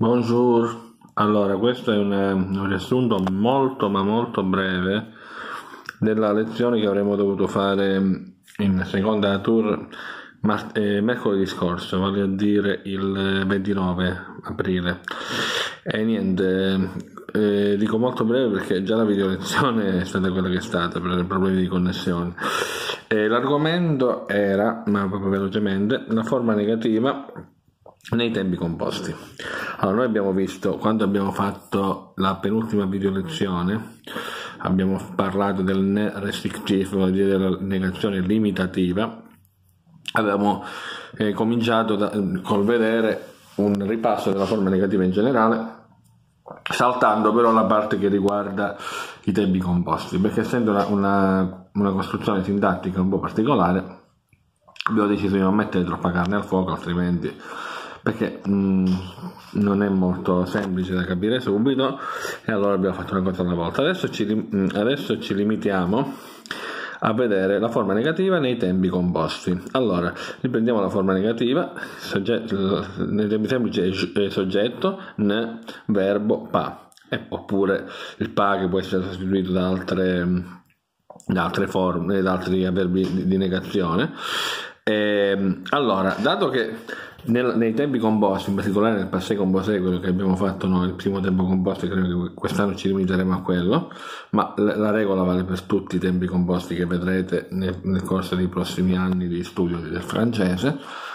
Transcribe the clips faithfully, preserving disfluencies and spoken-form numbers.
Bonjour, allora questo è un, un riassunto molto ma molto breve della lezione che avremmo dovuto fare in seconda tour mar- eh, mercoledì scorso, vale a dire il ventinove aprile. E niente, eh, dico molto breve perché già la video lezione è stata quella che è stata per i problemi di connessione. Eh, l'argomento era, ma proprio velocemente, la forma negativa nei tempi composti. Allora, noi abbiamo visto, quando abbiamo fatto la penultima video lezione, abbiamo parlato del ne restrictive, vuol dire della negazione limitativa. Abbiamo eh, cominciato da, col vedere un ripasso della forma negativa in generale, saltando però la parte che riguarda i tempi composti, perché essendo una, una, una costruzione sintattica un po' particolare, abbiamo deciso di non mettere troppa carne al fuoco, altrimenti perché mh, non è molto semplice da capire subito, e allora abbiamo fatto una cosa alla volta. Adesso ci, adesso ci limitiamo a vedere la forma negativa nei tempi composti. Allora, riprendiamo la forma negativa, soggetto, nei tempi semplici è soggetto, ne, verbo, pa, e, oppure il pa che può essere sostituito da altre, da altre forme, da altri avverbi di, di negazione. E, allora, dato che nel, nei tempi composti, in particolare nel passé composé, quello che abbiamo fatto noi, il primo tempo composto, credo che quest'anno ci limiteremo a quello, ma la, la regola vale per tutti i tempi composti che vedrete nel, nel corso dei prossimi anni di studio del francese.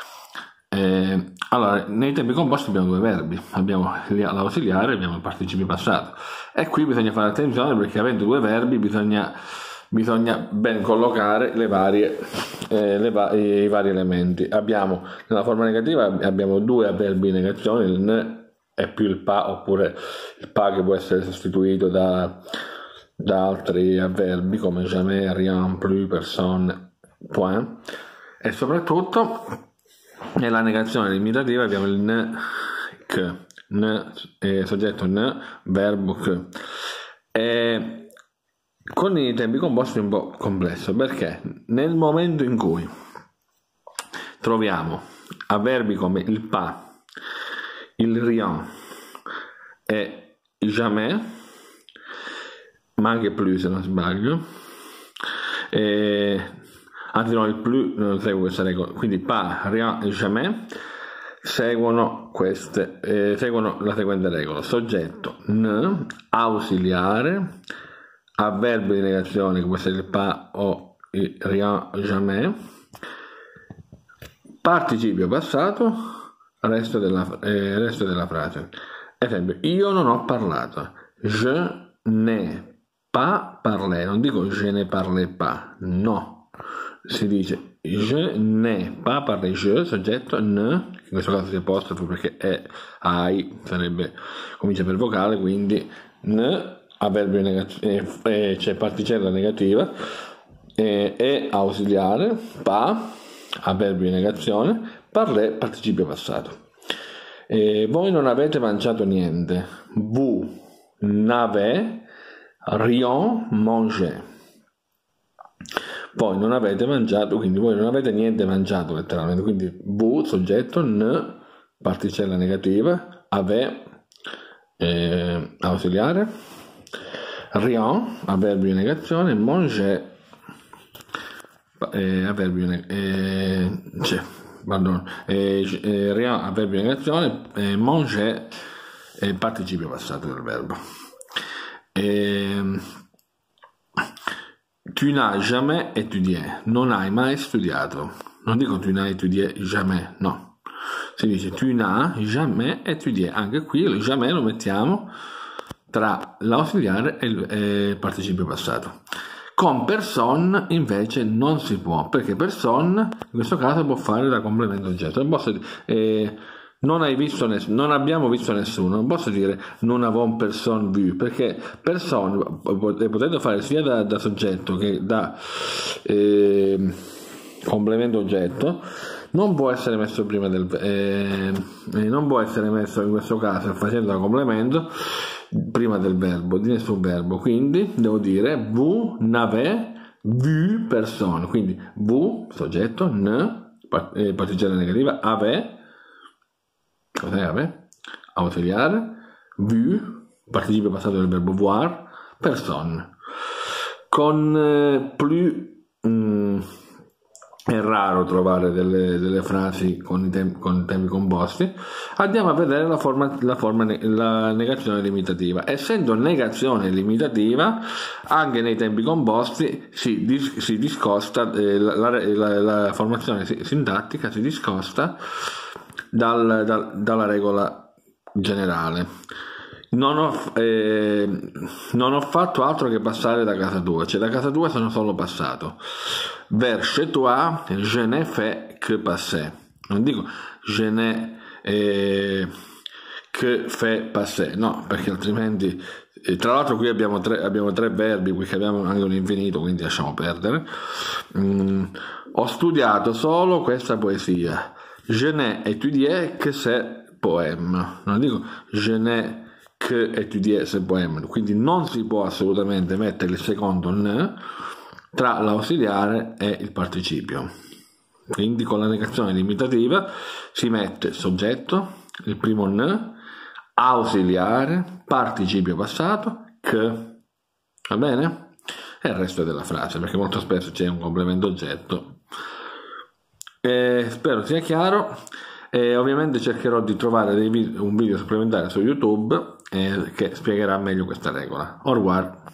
Eh, allora, nei tempi composti abbiamo due verbi, abbiamo l'ausiliare e abbiamo il participio passato, e qui bisogna fare attenzione perché avendo due verbi bisogna bisogna ben collocare le varie, eh, le va- i vari elementi. Abbiamo nella forma negativa abbiamo due avverbi in negazione, il ne e più il pa, oppure il pa che può essere sostituito da, da altri avverbi come jamais, rien, plus, personne, point, e soprattutto nella negazione limitativa abbiamo il ne, che, ne, eh, soggetto ne, verbo che. E con i tempi composti è un po' complesso, perché nel momento in cui troviamo avverbi come il pas, il rien e jamais, ma anche plus se non sbaglio, e, anzi no, il plus non segue questa regola, quindi pas, rien e jamais seguono, queste, eh, seguono la seguente regola: soggetto ne, ausiliare, avverbio di negazione che può essere il pas o il rien, jamais, participio passato, resto della, eh, resto della frase. Esempio, io non ho parlato, je n'ai pas parlé, non dico je ne parlais pas, no, si dice je n'ai pas parlé, je, soggetto, ne, in questo caso si apostrofo perché è ai, sarebbe, comincia per vocale, quindi ne, avverbio negativo, eh, c'è particella negativa, eh, e ausiliare, pa, avverbio in negazione, parlé, participio passato. Eh, voi non avete mangiato niente, vous n'avez rien mangé. Voi non avete mangiato, quindi voi non avete niente mangiato letteralmente, quindi vous, soggetto, ne, particella negativa, avez, eh, ausiliare, rien, avverbio in negazione, manger, eh, avverbio in eh, cioè, pardon, eh, eh, rien, avverbio in negazione, eh, manger, eh, participio passato del verbo. Eh, tu n'as jamais étudié, non hai mai studiato, non dico tu n'as étudié jamais, no, si dice tu n'as jamais étudié, anche qui il jamais lo mettiamo tra l'ausiliare e il eh, participio passato. Con personne invece non si può, perché personne in questo caso può fare da complemento oggetto. Non posso dire, eh, non hai visto ness- non abbiamo visto nessuno, non posso dire non avons personne vu, perché personne potete fare sia da, da soggetto che da eh, complemento oggetto, non può essere messo prima del eh, non può essere messo in questo caso facendo da complemento prima del verbo, di nessun verbo, quindi devo dire vous n'avez vu personne, quindi vous, soggetto, ne, particella negativa, avez, cos'è avez? ausiliare, vu, participio passato del verbo voir, personne. Con eh, plus mh, è raro trovare delle, delle frasi con i, tem- con i tempi composti. Andiamo a vedere la forma, la, forma ne- la negazione limitativa. Essendo negazione limitativa, anche nei tempi composti si, dis- si discosta, eh, la, la, la, la formazione sintattica si discosta dal, dal, dalla regola generale. Non ho, eh, non ho fatto altro che passare da casa tua, cioè da casa tua sono solo passato. Vers chez toi, je n'ai fait que passer. Non dico je n'ai eh, que fait passer, no, perché altrimenti, eh, tra l'altro qui abbiamo tre, abbiamo tre verbi, qui abbiamo anche un infinito, quindi lasciamo perdere. Mm, ho studiato solo questa poesia. Je n'ai étudié que ce poème. Non dico je n'ai che étudier ce poème, quindi non si può assolutamente mettere il secondo ne tra l'ausiliare e il participio. Quindi con la negazione limitativa si mette soggetto, il primo ne, ausiliare, participio passato, che, va bene? E il resto della frase, perché molto spesso c'è un complemento oggetto. E spero sia chiaro. E ovviamente cercherò di trovare dei video, un video supplementare su YouTube eh, che spiegherà meglio questa regola. Au revoir.